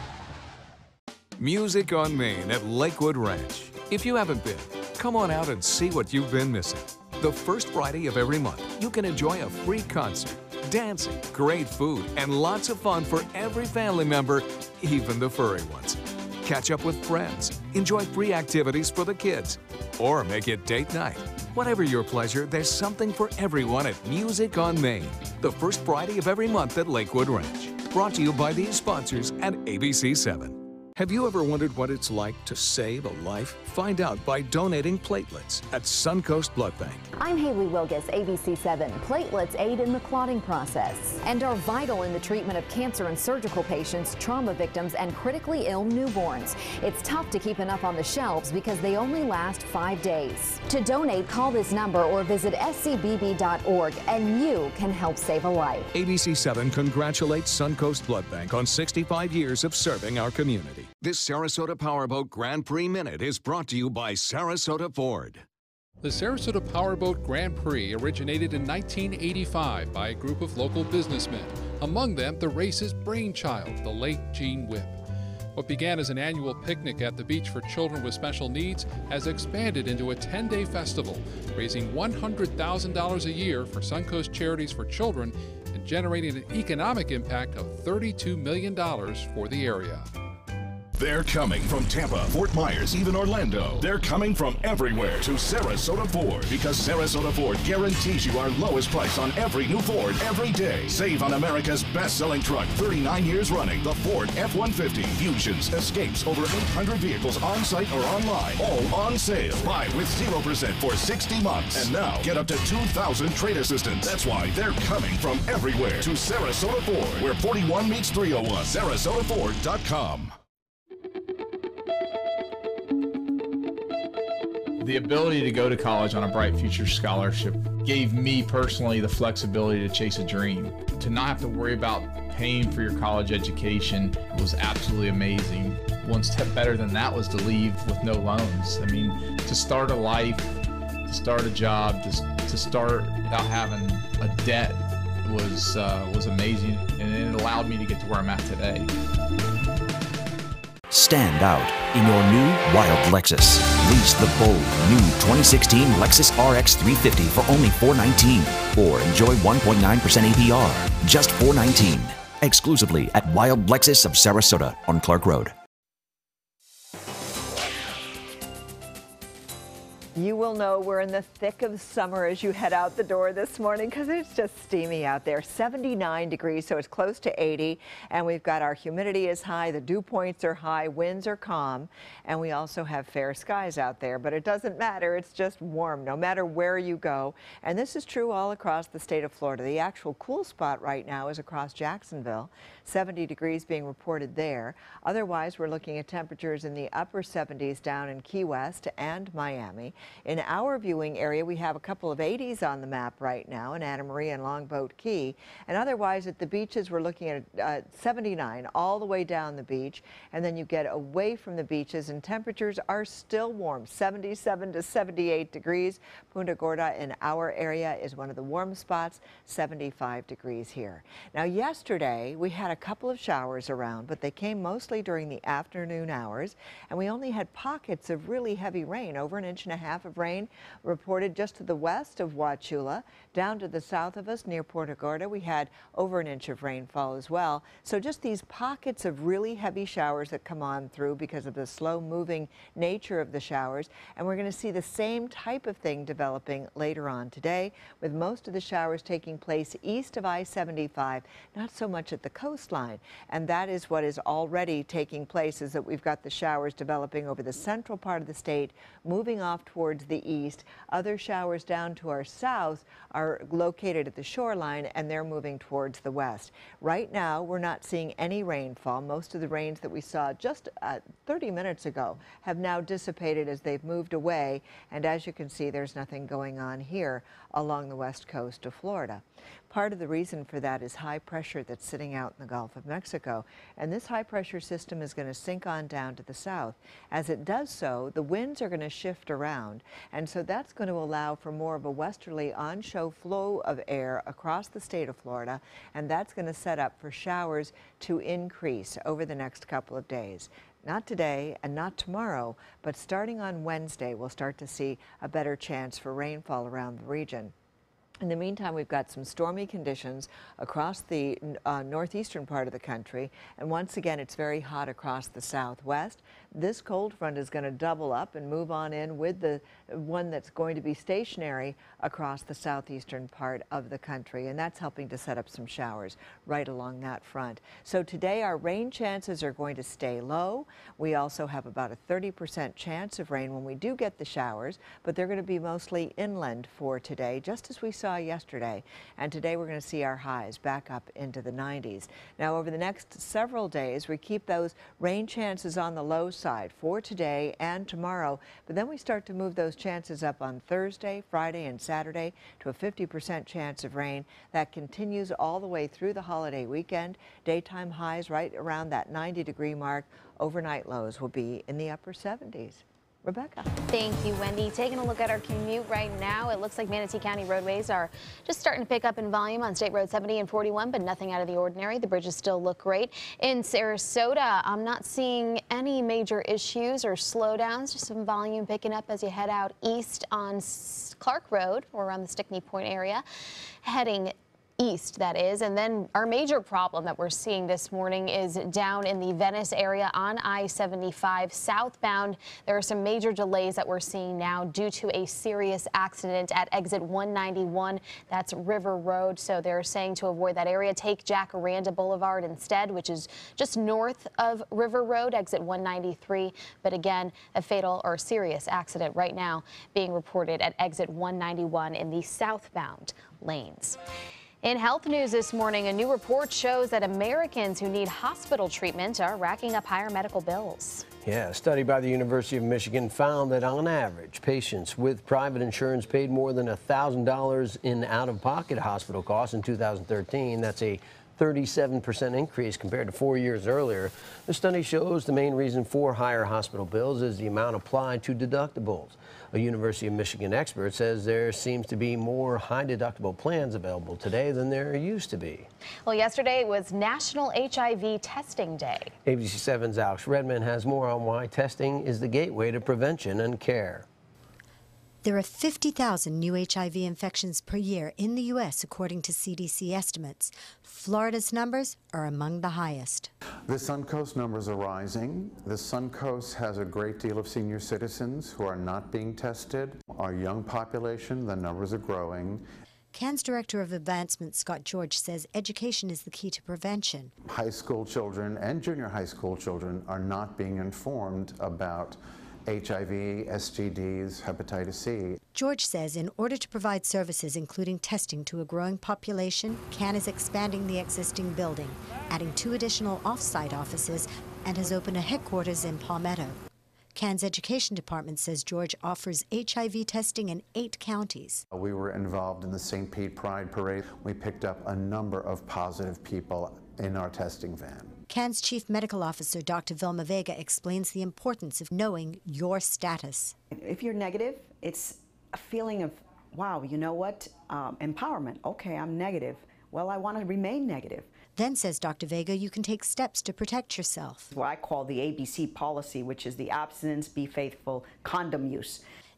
Music on Main at Lakewood Ranch. If you haven't been, come on out and see what you've been missing. The first Friday of every month, you can enjoy a free concert, dancing, great food, and lots of fun for every family member, even the furry ones. Catch up with friends, enjoy free activities for the kids, or make it date night. Whatever your pleasure, there's something for everyone at Music on Main, the first Friday of every month at Lakewood Ranch. Brought to you by these sponsors at ABC7. Have you ever wondered what it's like to save a life? Find out by donating platelets at Suncoast Blood Bank. I'm Haley Wilgus, ABC7. Platelets aid in the clotting process and are vital in the treatment of cancer and surgical patients, trauma victims, and critically ill newborns. It's tough to keep enough on the shelves because they only last 5 days. To donate, call this number or visit scbb.org and you can help save a life. ABC7 congratulates Suncoast Blood Bank on 65 years of serving our community. This Sarasota Powerboat Grand Prix Minute is brought to you by Sarasota Ford. The Sarasota Powerboat Grand Prix originated in 1985 by a group of local businessmen, among them the race's brainchild, the late Gene Whipp. What began as an annual picnic at the beach for children with special needs has expanded into a 10-day festival, raising $100,000 a year for Suncoast Charities for Children and generating an economic impact of $32 million for the area. They're coming from Tampa, Fort Myers, even Orlando. They're coming from everywhere to Sarasota Ford because Sarasota Ford guarantees you our lowest price on every new Ford every day. Save on America's best-selling truck, 39 years running, the Ford F-150, Fusions, Escapes, over 800 vehicles on-site or online, all on sale. Buy with 0% for 60 months. And now, get up to $2,000 trade assistance. That's why they're coming from everywhere to Sarasota Ford, where 41 meets 301. SarasotaFord.com. The ability to go to college on a Bright Future Scholarship gave me personally the flexibility to chase a dream. To not have to worry about paying for your college education was absolutely amazing. One step better than that was to leave with no loans. I mean, to start a life, to start a job, to start without having a debt was amazing, and it allowed me to get to where I'm at today. Stand out in your new wild Lexus. Lease the bold new 2016 Lexus RX 350 for only $419, or enjoy 1.9% APR, just $419, exclusively at Wild Lexus of Sarasota on Clark Road. You will know we're in the thick of summer as you head out the door this morning because it's just steamy out there. 79 degrees, so it's close to 80. And we've got our humidity is high, the dew points are high, winds are calm, and we also have fair skies out there. But it doesn't matter, it's just warm no matter where you go. And this is true all across the state of Florida. The actual cool spot right now is across Jacksonville. 70 degrees being reported there. Otherwise, we're looking at temperatures in the upper 70s down in Key West and Miami. In our viewing area, we have a couple of 80s on the map right now in Anna Maria and Longboat Key. And otherwise, at the beaches, we're looking at 79 all the way down the beach. And then you get away from the beaches, and temperatures are still warm, 77 to 78 degrees. Punta Gorda in our area is one of the warm spots, 75 degrees here. Now, yesterday, we had a couple of showers around, but they came mostly during the afternoon hours, and we only had pockets of really heavy rain, over 1.5 inches 1.5 of rain reported just to the west of Wauchula. Down to the south of us near Punta Gorda, we had over an inch of rainfall as well. So just these pockets of really heavy showers that come on through because of the slow-moving nature of the showers. And we're going to see the same type of thing developing later on today, with most of the showers taking place east of I-75, not so much at the coastline. And that is what is already taking place, is that we've got the showers developing over the central part of the state, moving off towards the east. Other showers down to our south are located at the shoreline, and they're moving towards the west. Right now, we're not seeing any rainfall. Most of the rains that we saw just 30 minutes ago have now dissipated as they've moved away. And as you can see, there's nothing going on here along the west coast of Florida. Part of the reason for that is high pressure that's sitting out in the Gulf of Mexico. And this high pressure system is going to sink on down to the south. As it does so, the winds are going to shift around. And so that's going to allow for more of a westerly on-show flow of air across the state of Florida. And that's going to set up for showers to increase over the next couple of days. Not today and not tomorrow, but starting on Wednesday, we'll start to see a better chance for rainfall around the region. In the meantime, we've got some stormy conditions across the northeastern part of the country, and once again, it's very hot across the southwest. This cold front is going to double up and move on in with the one that's going to be stationary across the southeastern part of the country, and that's helping to set up some showers right along that front. So today, our rain chances are going to stay low. We also have about a 30% chance of rain when we do get the showers, but they're going to be mostly inland for today, just as we saw yesterday. And today we're going to see our highs back up into the 90s. Now over the next several days, we keep those rain chances on the low side for today and tomorrow, but then we start to move those chances up on Thursday, Friday, and Saturday to a 50% chance of rain. That continues all the way through the holiday weekend. Daytime highs right around that 90-degree mark. Overnight lows will be in the upper 70s. Rebecca. Thank you, Wendy. Taking a look at our commute right now, it looks like Manatee County roadways are just starting to pick up in volume on State Road 70 and 41, but nothing out of the ordinary. The bridges still look great. In Sarasota, I'm not seeing any major issues or slowdowns, just some volume picking up as you head out east on Clark Road or around the Stickney Point area, heading east, that is. And then our major problem that we're seeing this morning is down in the Venice area on I-75 southbound. There are some major delays that we're seeing now due to a serious accident at exit 191. That's River Road. So they're saying to avoid that area, take Jacaranda Boulevard instead, which is just north of River Road, exit 193. But again, a fatal or serious accident right now being reported at exit 191 in the southbound lanes. In health news this morning, a new report shows that Americans who need hospital treatment are racking up higher medical bills. Yeah, a study by the University of Michigan found that on average, patients with private insurance paid more than $1,000 in out-of-pocket hospital costs in 2013. That's a 37% increase compared to 4 years earlier. The study shows the main reason for higher hospital bills is the amount applied to deductibles. A University of Michigan expert says there seems to be more high deductible plans available today than there used to be. Well, yesterday was National HIV Testing Day. ABC 7's Alex Redman has more on why testing is the gateway to prevention and care. There are 50,000 new HIV infections per year in the U.S., according to CDC estimates. Florida's numbers are among the highest. The Suncoast numbers are rising. The Suncoast has a great deal of senior citizens who are not being tested. Our young population, the numbers are growing. CAN's Director of Advancement, Scott George, says education is the key to prevention. High school children and junior high school children are not being informed about HIV, STDs, hepatitis C. George says in order to provide services including testing to a growing population, CAN is expanding the existing building, adding 2 additional off-site offices, and has opened a headquarters in Palmetto. CAN's education department says George offers HIV testing in 8 counties. We were involved in the St. Pete Pride Parade. We picked up a number of positive people in our testing van. CAN's Chief Medical Officer, Dr. Vilma Vega, explains the importance of knowing your status. If you're negative, it's a feeling of, wow, you know what, empowerment. Okay, I'm negative. Well, I want to remain negative. Then, says Dr. Vega, you can take steps to protect yourself. What I call the ABC policy, which is the abstinence, be faithful, condom use.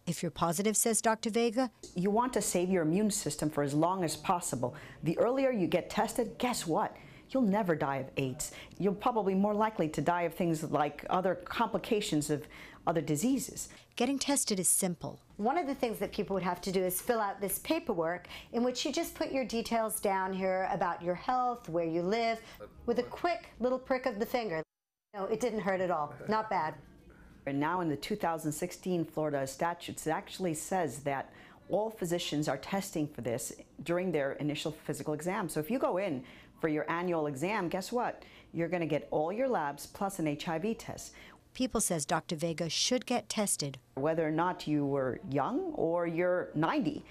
If you're positive, says Dr. Vega, you want to save your immune system for as long as possible. The earlier you get tested, guess what? You'll never die of AIDS. You're probably more likely to die of things like other complications of other diseases. Getting tested is simple. One of the things that people would have to do is fill out this paperwork in which you just put your details down here about your health, where you live, with a quick little prick of the finger. No, it didn't hurt at all. Not bad. And now in the 2016 Florida statutes, it actually says that all physicians are testing for this during their initial physical exam. So if you go in for your annual exam, guess what? You're going to get all your labs plus an HIV test. People, says Dr. Vega, should get tested. Whether or not you were young or you're 90.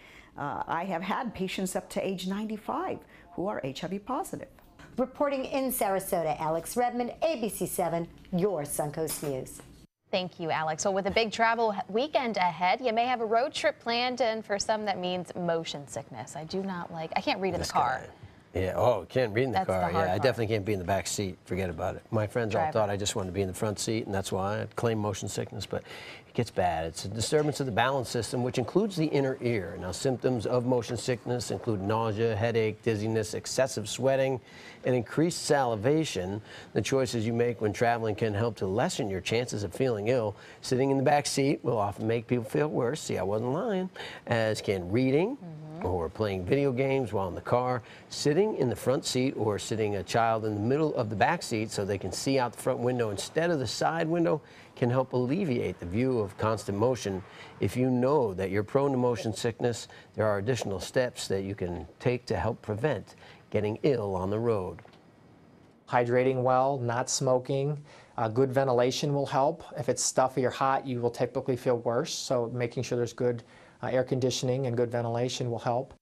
I have had patients up to age 95 who are HIV positive. Reporting in Sarasota, Alex Redmond, ABC7, your Suncoast News. Thank you, Alex. So with a big travel weekend ahead, you may have a road trip planned, and for some that means motion sickness. I can't read in the car. Yeah, oh, can't read in the That's car. the hard Yeah, I part. definitely can't be in the back seat. Forget about it. My friends all thought I just wanted to be in the front seat, and that's why I claim motion sickness, but it gets bad. It's a disturbance of the balance system, which includes the inner ear. Now, symptoms of motion sickness include nausea, headache, dizziness, excessive sweating, and increased salivation. The choices you make when traveling can help to lessen your chances of feeling ill. Sitting in the back seat will often make people feel worse. See, I wasn't lying. As can reading or playing video games while in the car. Sitting in the front seat or sitting a child in the middle of the back seat so they can see out the front window instead of the side window can help alleviate the view of constant motion. If you know that you're prone to motion sickness, there are additional steps that you can take to help prevent getting ill on the road. Hydrating well, not smoking, good ventilation will help. If it's stuffy or hot, you will typically feel worse, so making sure there's good air conditioning and good ventilation will help.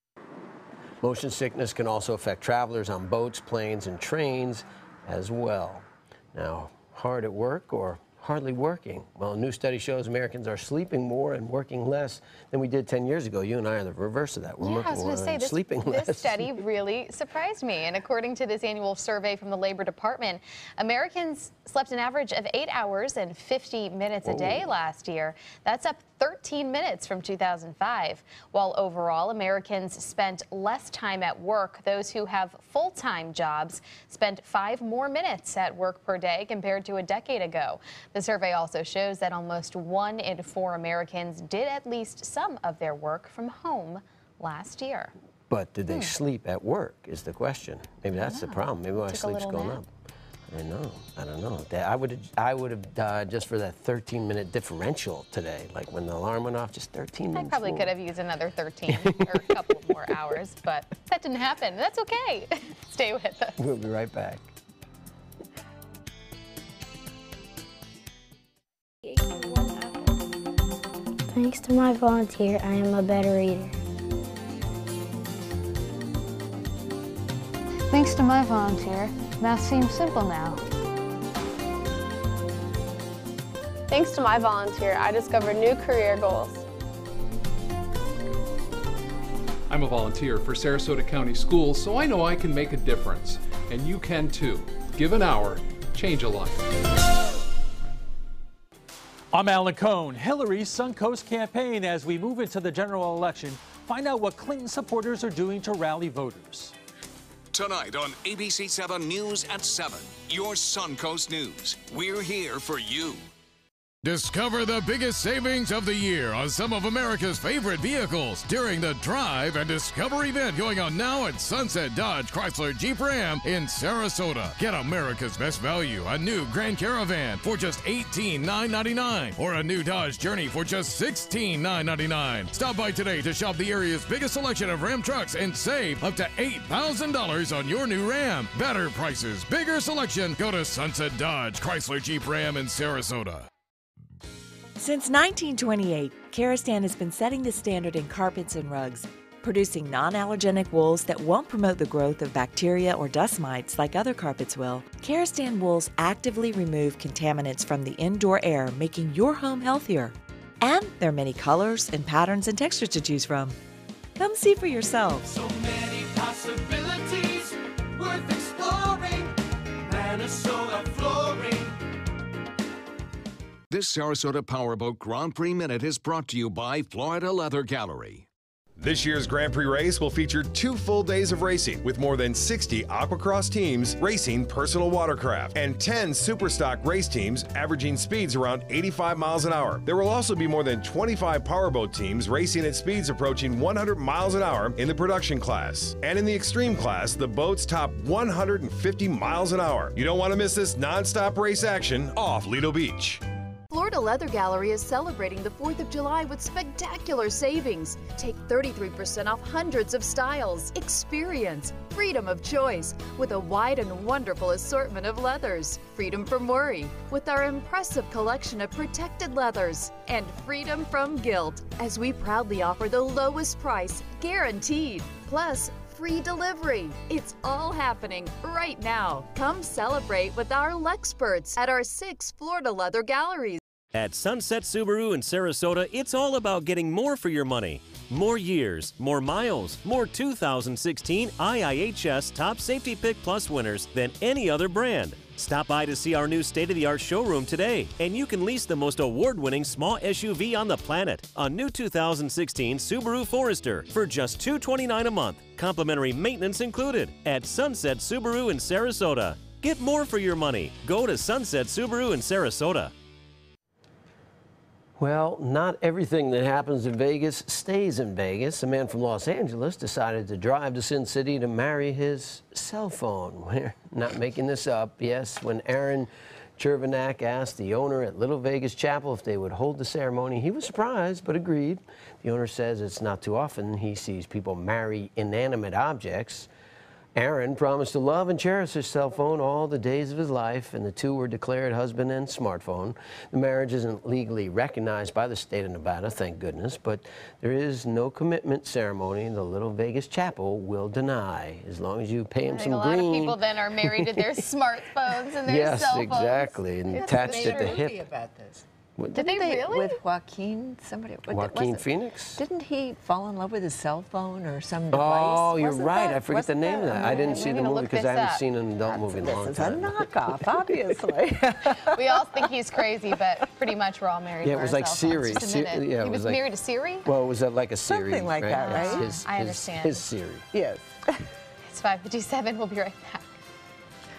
Motion sickness can also affect travelers on boats, planes, and trains as well. Now, hard at work or hardly working? Well, a new study shows Americans are sleeping more and working less than we did 10 years ago. You and I are the reverse of that. We're Yeah, I was going to say, sleeping less. This study really surprised me. And according to this annual survey from the Labor Department, Americans slept an average of 8 hours and 50 minutes a day last year. That's up 13 minutes from 2005. While overall, Americans spent less time at work. Those who have full-time jobs spent 5 more minutes at work per day compared to a decade ago. The survey also shows that almost 1 in 4 Americans did at least some of their work from home last year. But did they sleep at work is the question. Maybe that's the problem. Maybe my sleep's going up. I don't know. I would have died just for that 13-minute differential today. Like when the alarm went off, just 13 minutes. I probably could have used another 13 or a couple more hours, but that didn't happen. That's okay. Stay with us. We'll be right back. Thanks to my volunteer, I am a better reader. Thanks to my volunteer, math seems simple now. Thanks to my volunteer, I discovered new career goals. I'm a volunteer for Sarasota County Schools, so I know I can make a difference. And you can too. Give an hour, change a life. I'm Alan Cohn. Hillary's Suncoast campaign as we move into the general election. Find out what Clinton supporters are doing to rally voters. Tonight on ABC 7 News at 7, your Suncoast News. We're here for you. Discover the biggest savings of the year on some of America's favorite vehicles during the Drive and Discover event going on now at Sunset Dodge Chrysler Jeep Ram in Sarasota. Get America's best value, a new Grand Caravan for just $18,999 or a new Dodge Journey for just $16,999. Stop by today to shop the area's biggest selection of Ram trucks and save up to $8,000 on your new Ram. Better prices, bigger selection. Go to Sunset Dodge Chrysler Jeep Ram in Sarasota. Since 1928, Karastan has been setting the standard in carpets and rugs, producing non-allergenic wools that won't promote the growth of bacteria or dust mites like other carpets will. Karastan wools actively remove contaminants from the indoor air, making your home healthier. And there are many colors and patterns and textures to choose from. Come see for yourself. So many possibilities worth exploring. Minnesota Flooring. This Sarasota Powerboat Grand Prix Minute is brought to you by Florida Leather Gallery. This year's Grand Prix race will feature 2 full days of racing with more than 60 aquacross teams racing personal watercraft and 10 superstock race teams averaging speeds around 85 miles an hour. There will also be more than 25 powerboat teams racing at speeds approaching 100 miles an hour in the production class. And in the extreme class, the boats top 150 miles an hour. You don't want to miss this non-stop race action off Lido Beach. Florida Leather Gallery is celebrating the 4th of July with spectacular savings. Take 33% off hundreds of styles. Experience freedom of choice with a wide and wonderful assortment of leathers. Freedom from worry with our impressive collection of protected leathers. And freedom from guilt as we proudly offer the lowest price guaranteed. Plus, free delivery. It's all happening right now. Come celebrate with our Lexperts at our 6 Florida Leather Galleries. At Sunset Subaru in Sarasota, it's all about getting more for your money. More years, more miles, more 2016 IIHS Top Safety Pick Plus winners than any other brand. Stop by to see our new state-of-the-art showroom today, and you can lease the most award-winning small SUV on the planet, a new 2016 Subaru Forester, for just $229 a month. Complimentary maintenance included at Sunset Subaru in Sarasota. Get more for your money. Go to Sunset Subaru in Sarasota. Well, not everything that happens in Vegas stays in Vegas. A man from Los Angeles decided to drive to Sin City to marry his cell phone. We're not making this up. Yes, when Aaron Chervenak asked the owner at Little Vegas Chapel if they would hold the ceremony, he was surprised but agreed. The owner says it's not too often he sees people marry inanimate objects. Aaron promised to love and cherish his cell phone all the days of his life, and the two were declared husband and smartphone. The marriage isn't legally recognized by the state of Nevada, thank goodness, but there is no commitment ceremony the Little Vegas Chapel will deny, as long as you pay him some green. A lot of people then are married to their smartphones and their cell phones. Yes, exactly, and attached at the hip. About this. Did they really? With Joaquin, Joaquin Phoenix? Didn't he fall in love with his cell phone or some device? Oh, you're right. I forget the name of that. I didn't see the movie because I haven't seen an adult movie in a long time. This is a knockoff, obviously. We all think he's crazy, but pretty much we're all married to it was like Siri. Yeah, he was like, married to Siri? Well, it was like a Siri. Something like that, right? I understand. His Siri. Yes. It's 5:57. We'll be right back.